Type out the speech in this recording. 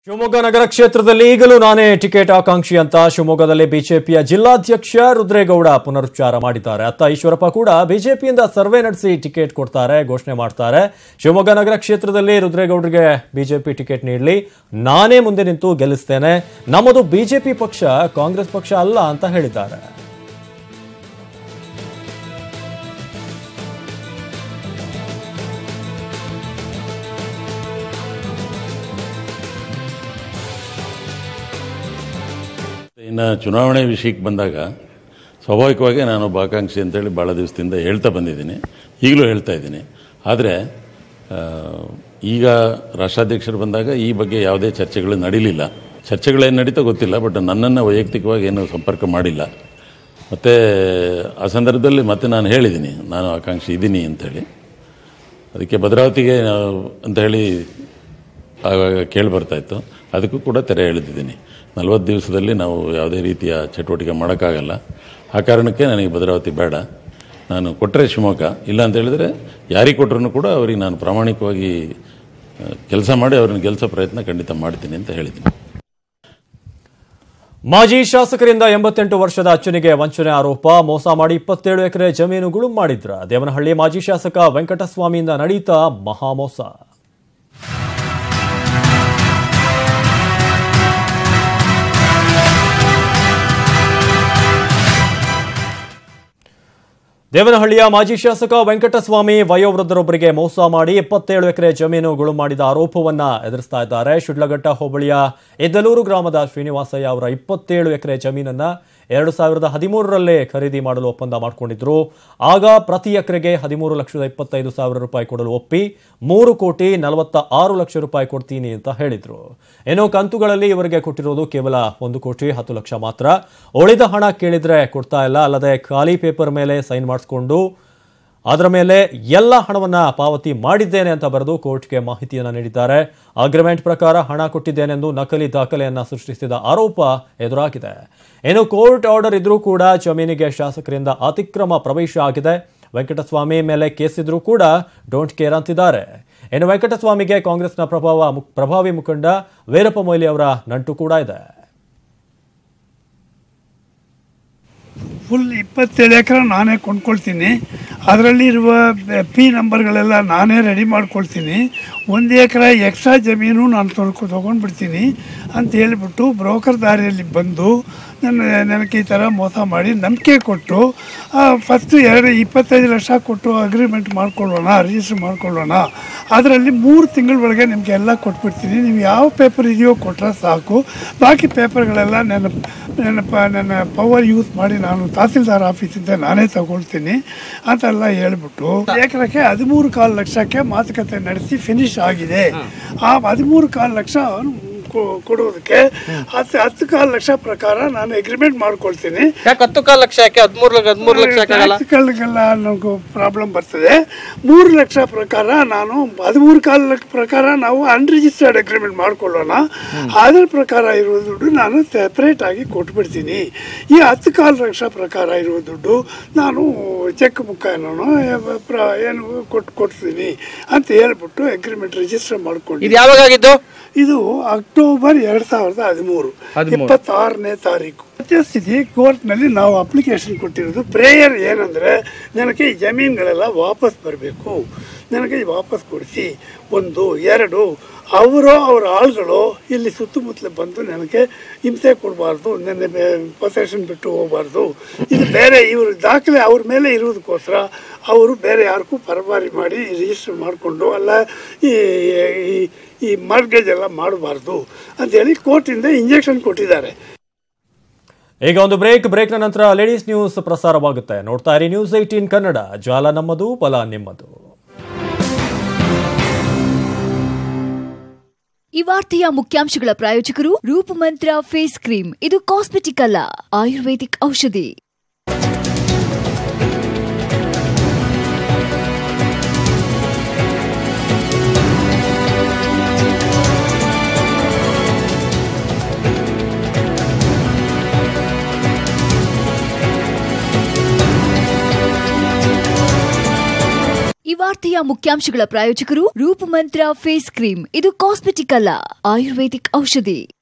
ಶಿವಮೊಗ್ಗ ನಗರ ಕ್ಷೇತ್ರದಲ್ಲಿ ಈಗಲೂ ನಾನೇ ಟಿಕೆಟ್ ಆಕಾಂಕ್ಷಿ ಅಂತ ಶಿವಮೊಗ್ಗದಲ್ಲಿ ಬಿಜೆಪಿಯ ಜಿಲ್ಲಾಧ್ಯಕ್ಷ ರುದ್ರೆ ಗೌಡ ಪುನರುಚ್ಚಾರ ಮಾಡಿದ್ದಾರೆ. ಅತ್ತ ಈಶ್ವರಪ್ಪ ಕೂಡ ಬಿಜೆಪಿಯಿಂದ ಸರ್ವೆ ನಡೆಸಿ ಟಿಕೆಟ್ ಕೊಡ್ತಾರೆ, ಘೋಷಣೆ ಮಾಡ್ತಾರೆ. ಶಿವಮೊಗ್ಗ ನಗರ ಕ್ಷೇತ್ರದಲ್ಲಿ ರುದ್ರೆ ಗೌಡರಿಗೆ ಬಿಜೆಪಿ ಟಿಕೆಟ್ ನೀಡಲಿ, ನಾನೇ ಮುಂದೆ ನಿಂತು ಗೆಲ್ಲಿಸ್ತೇನೆ, ನಮ್ಮದು ಬಿಜೆಪಿ ಪಕ್ಷ ಕಾಂಗ್ರೆಸ್ ಪಕ್ಷ ಅಲ್ಲ ಅಂತ ಹೇಳಿದ್ದಾರೆ. ಇನ್ನು ಚುನಾವಣೆ ವಿಷಯಕ್ಕೆ ಬಂದಾಗ ಸ್ವಾಭಾವಿಕವಾಗಿ ನಾನು ಆಕಾಂಕ್ಷಿ ಅಂತೇಳಿ ಭಾಳ ದಿವಸದಿಂದ ಹೇಳ್ತಾ ಬಂದಿದ್ದೀನಿ, ಈಗಲೂ ಹೇಳ್ತಾ ಇದ್ದೀನಿ. ಆದರೆ ಈಗ ರಾಷ್ಟ್ರಾಧ್ಯಕ್ಷರು ಬಂದಾಗ ಈ ಬಗ್ಗೆ ಯಾವುದೇ ಚರ್ಚೆಗಳು ನಡೀಲಿಲ್ಲ. ಚರ್ಚೆಗಳೇನು ನಡೀತಾ ಗೊತ್ತಿಲ್ಲ, ಬಟ್ ನನ್ನನ್ನು ವೈಯಕ್ತಿಕವಾಗಿ ಏನು ಸಂಪರ್ಕ ಮಾಡಿಲ್ಲ. ಮತ್ತು ಆ ಸಂದರ್ಭದಲ್ಲಿ ಮತ್ತೆ ನಾನು ಹೇಳಿದ್ದೀನಿ ನಾನು ಆಕಾಂಕ್ಷಿ ಇದ್ದೀನಿ ಅಂಥೇಳಿ. ಅದಕ್ಕೆ ಭದ್ರಾವತಿಗೆ ಅಂತ ಹೇಳಿ ಕೇಳಿ ಬರ್ತಾಯಿತ್ತು, ಅದಕ್ಕೂ ಕೂಡ ತೆರೆ ಎಳೆದಿದ್ದೀನಿ. 40 ದಿವಸದಲ್ಲಿ ನಾವು ಯಾವುದೇ ರೀತಿಯ ಚಟುವಟಿಕೆ ಮಾಡೋಕ್ಕಾಗಲ್ಲ. ಆ ಕಾರಣಕ್ಕೆ ನನಗೆ ಭದ್ರಾವತಿ ಬೇಡ, ನಾನು ಕೊಟ್ಟರೆ ಶಿವಮೊಗ್ಗ, ಇಲ್ಲ ಅಂತ ಹೇಳಿದರೆ ಯಾರಿಗೆ ಕೊಟ್ಟರೂ ಕೂಡ ಅವರಿಗೆ ನಾನು ಪ್ರಾಮಾಣಿಕವಾಗಿ ಕೆಲಸ ಮಾಡಿ ಅವ್ರನ್ನ ಗೆಲ್ಲಿಸೋ ಪ್ರಯತ್ನ ಖಂಡಿತ ಮಾಡ್ತೀನಿ ಅಂತ ಹೇಳಿದ್ದೀನಿ. ಮಾಜಿ ಶಾಸಕರಿಂದ 88 ವರ್ಷದ ಅಚ್ಚನಿಗೆ ವಂಚನೆ ಆರೋಪ, ಮೋಸ ಮಾಡಿ 27 ಎಕರೆ ಜಮೀನು ಗುಳುಂ ಮಾಡಿದ್ರ. ದೇವನಹಳ್ಳಿ ಮಾಜಿ ಶಾಸಕ ವೆಂಕಟಸ್ವಾಮಿಯಿಂದ ನಡೆಯಿತ ಮಹಾಮೋಸ. ದೇವನಹಳ್ಳಿಯ ಮಾಜಿ ಶಾಸಕ ವೆಂಕಟಸ್ವಾಮಿ ವಯೋವೃದ್ಧರೊಬ್ಬರಿಗೆ ಮೋಸ ಮಾಡಿ 27 ಎಕರೆ ಜಮೀನು ಗುಳುಂ ಮಾಡಿದ ಆರೋಪವನ್ನ ಎದುರಿಸ್ತಾ ಇದ್ದಾರೆ. ಶಿಡ್ಲಘಟ್ಟ ಹೋಬಳಿಯ ಎದ್ದಲೂರು ಗ್ರಾಮದ ಶ್ರೀನಿವಾಸಯ್ಯ ಅವರ 27 ಎಕರೆ ಜಮೀನನ್ನ 2013ರಲ್ಲಿ ಖರೀದಿ ಮಾಡಲು ಒಪ್ಪಂದ ಮಾಡಿಕೊಂಡಿದ್ರು. ಆಗ ಪ್ರತಿ ಎಕರೆಗೆ 13,25,000 ರೂಪಾಯಿ ಕೊಡಲು ಒಪ್ಪಿ 3,46,00,000 ರೂಪಾಯಿ ಕೊಡ್ತೀನಿ ಅಂತ ಹೇಳಿದ್ರು. ಏನೋ ಕಂತುಗಳಲ್ಲಿ ಇವರಿಗೆ ಕೊಟ್ಟಿರೋದು ಕೇವಲ 1,10,00,000 ಮಾತ್ರ. ಉಳಿದ ಹಣ ಕೇಳಿದ್ರೆ ಕೊಡ್ತಾ ಇಲ್ಲ, ಅಲ್ಲದೆ ಖಾಲಿ ಪೇಪರ್ ಮೇಲೆ ಸೈನ್ ಮಾಡಿಸ್ಕೊಂಡು ಅದರ ಮೇಲೆ ಎಲ್ಲ ಹಣವನ್ನ ಪಾವತಿ ಮಾಡಿದ್ದೇನೆ ಅಂತ ಬರೆದು ಕೋರ್ಟ್ಗೆ ಮಾಹಿತಿಯನ್ನು ನೀಡಿದ್ದಾರೆ. ಅಗ್ರಿಮೆಂಟ್ ಪ್ರಕಾರ ಹಣ ಕೊಟ್ಟಿದ್ದೇನೆಂದು ನಕಲಿ ದಾಖಲೆಯನ್ನ ಸೃಷ್ಟಿಸಿದ ಆರೋಪ ಎದುರಾಗಿದೆ. ಇನ್ನು ಕೋರ್ಟ್ ಆರ್ಡರ್ ಇದ್ರೂ ಕೂಡ ಜಮೀನಿಗೆ ಶಾಸಕರಿಂದ ಅತಿಕ್ರಮ ಪ್ರವೇಶ ಆಗಿದೆ. ವೆಂಕಟಸ್ವಾಮಿ ಮೇಲೆ ಕೇಸಿದ್ರೂ ಕೂಡ ಡೋಂಟ್ ಕೇರ್ ಅಂತಿದ್ದಾರೆ. ಇನ್ನು ವೆಂಕಟಸ್ವಾಮಿಗೆ ಕಾಂಗ್ರೆಸ್ನ ಪ್ರಭಾವಿ ಮುಖಂಡ ವೀರಪ್ಪ ಮೊಯ್ಲಿ ಅವರ ನಂಟು ಕೂಡ ಇದೆ. ಫುಲ್ 27 ಎಕರೆ ನಾನೇ ಕೊಂಡ್ಕೊಳ್ತೀನಿ, ಅದರಲ್ಲಿರುವ ಪಿ ನಂಬರ್ಗಳೆಲ್ಲ ನಾನೇ ರೆಡಿ ಮಾಡ್ಕೊಳ್ತೀನಿ, 1 ಎಕರೆ ಎಕ್ಸ್ಟ್ರಾ ಜಮೀನು ನಾನು ತೊಗೊಂಡ್ಬಿಡ್ತೀನಿ ಅಂತ ಹೇಳಿಬಿಟ್ಟು ಬ್ರೋಕರ್ ದಾರಿಯಲ್ಲಿ ಬಂದು ನನಗೆ ಈ ಥರ ಮೋಸ ಮಾಡಿ ನಂಬಿಕೆ ಕೊಟ್ಟು ಫಸ್ಟು 25 ಲಕ್ಷ ಕೊಟ್ಟು ಅಗ್ರಿಮೆಂಟ್ ಮಾಡ್ಕೊಳ್ಳೋಣ, ರಿಜಿಸ್ಟರ್ ಮಾಡ್ಕೊಳ್ಳೋಣ, ಅದರಲ್ಲಿ 3 ತಿಂಗಳ ಒಳಗೆ ನಿಮಗೆ ಎಲ್ಲ ಕೊಟ್ಬಿಡ್ತೀನಿ, ನೀವು ಯಾವ ಪೇಪರ್ ಇದೆಯೋ ಕೊಟ್ಟರೆ ಸಾಕು, ಬಾಕಿ ಪೇಪರ್ಗಳೆಲ್ಲ ನನ್ನ ಪವರ್ ಯೂಸ್ ಮಾಡಿ ನಾನು ತಹಸೀಲ್ದಾರ್ ಆಫೀಸಿಂದ ನಾನೇ ತಗೊಳ್ತೀನಿ ಅಂತೆಲ್ಲ ಹೇಳ್ಬಿಟ್ಟು ಎಕರೆಗೆ 13,4 ಲಕ್ಷಕ್ಕೆ ಮಾತುಕತೆ ನಡೆಸಿ ಫಿನಿಶ್ ಆಗಿದೆ. ಆ 13,4 ಲಕ್ಷ ಕೊಡೋದಕ್ಕೆ 10,4 ಲಕ್ಷ ಪ್ರಕಾರ ನಾನು ಅಗ್ರಿಮೆಂಟ್ ಮಾಡ್ಕೊಳ್ತೀನಿ. 10,4 ಲಕ್ಷ ಯಾಕೆ 13 ಲಕ್ಷಗಳಿಗೆಲ್ಲ ನನಗೂ ಪ್ರಾಬ್ಲಮ್ ಬರ್ತದೆ. 3 ಲಕ್ಷ ಪ್ರಕಾರ ನಾನು 13,4 ಲಕ್ಷ ಪ್ರಕಾರ ನಾವು ಅನ್ರಿಜಿಸ್ಟರ್ಡ್ ಅಗ್ರಿಮೆಂಟ್ ಮಾಡ್ಕೊಳ್ಳೋಣ, ಅದರ ಪ್ರಕಾರ ಇರುವ ದುಡ್ಡು ನಾನು ಸೆಪ್ರೇಟ್ ಆಗಿ ಕೊಟ್ಬಿಡ್ತೀನಿ. ಈ 10,4 ಲಕ್ಷ ಪ್ರಕಾರ ಇರುವ ದುಡ್ಡು ನಾನು ಚೆಕ್ ಮುಖಾನೋ ಏನು ಕೊಡ್ತೀನಿ ಅಂತ ಹೇಳ್ಬಿಟ್ಟು ಅಗ್ರಿಮೆಂಟ್ ರಿಜಿಸ್ಟರ್ ಮಾಡ್ಕೊಂಡು. ಇದು ಯಾವಾಗಾಗಿದ್ದು? ಇದು ಅಕ್ಟೋಬರ್ 2013 26ನೇ ತಾರೀಕು. ಸತ್ಯಸ್ಥಿತಿ ಕೋರ್ಟ್ನಲ್ಲಿ ನಾವು ಅಪ್ಲಿಕೇಶನ್ ಕೊಟ್ಟಿರೋದು ಪ್ರೇಯರ್ ಏನಂದರೆ, ನನಗೆ ಈ ಜಮೀನುಗಳೆಲ್ಲ ವಾಪಸ್ ಬರಬೇಕು, ನನಗೆ ವಾಪಸ್ ಕೊಡಿಸಿ. 1 2 ಅವರ ಆಳುಗಳು ಇಲ್ಲಿ ಸುತ್ತಮುತ್ತಲು ಬಂದು ನನಗೆ ಹಿಂಸೆ ಕೊಡಬಾರ್ದು, ನನ್ನ ಪೊಸೆಷನ್ ಬಿಟ್ಟು ಹೋಗಬಾರ್ದು. ಇದು ಬೇರೆ ಇವರು ದಾಖಲೆ ಅವ್ರ ಮೇಲೆ ಇರೋದಕ್ಕೋಸ್ಕರ ಅವರು ಬೇರೆ ಯಾರಿಗೂ ಪರಭಾರಿ ಮಾಡಿ ರಿಜಿಸ್ಟರ್ ಮಾಡಿಕೊಂಡು ಅಲ್ಲ ಈ ಮಾರ್ಗೇಜ್ ಎಲ್ಲ ಮಾಡಬಾರ್ದು ಅಂತೇಳಿ ಕೋರ್ಟಿಂದ ಇಂಜೆಕ್ಷನ್ ಕೊಟ್ಟಿದ್ದಾರೆ. ಈಗ ಒಂದು ಬ್ರೇಕ್ನ ನಂತರ ಲೇಡೀಸ್ ನ್ಯೂಸ್ ಪ್ರಸಾರವಾಗುತ್ತೆ. ನೋಡ್ತಾ ಇರಿ ನ್ಯೂಸ್ 18 ಕನ್ನಡ, ಜಾಲ ನಮ್ಮದು, ಬಲ ನಿಮ್ಮದು. ಈ ವಾರ್ತೆಯ ಮುಖ್ಯಾಂಶಗಳ ಪ್ರಾಯೋಜಕರು ರೂಪಮಂತ್ರ ಫೇಸ್ ಕ್ರೀಮ್. ಇದು ಕಾಸ್ಮೆಟಿಕ್ ಅಲ್ಲ, ಆಯುರ್ವೇದಿಕ್ ಔಷಧಿ. ಈ ವಾರ್ತೆಯ ಮುಖ್ಯಾಂಶಗಳ ಪ್ರಾಯೋಜಕರು ರೂಪಮಂತ್ರ ಫೇಸ್ ಕ್ರೀಮ್. ಇದು ಕಾಸ್ಮೆಟಿಕ್ ಅಲ್ಲ, ಆಯುರ್ವೇದಿಕ್ ಔಷಧಿ.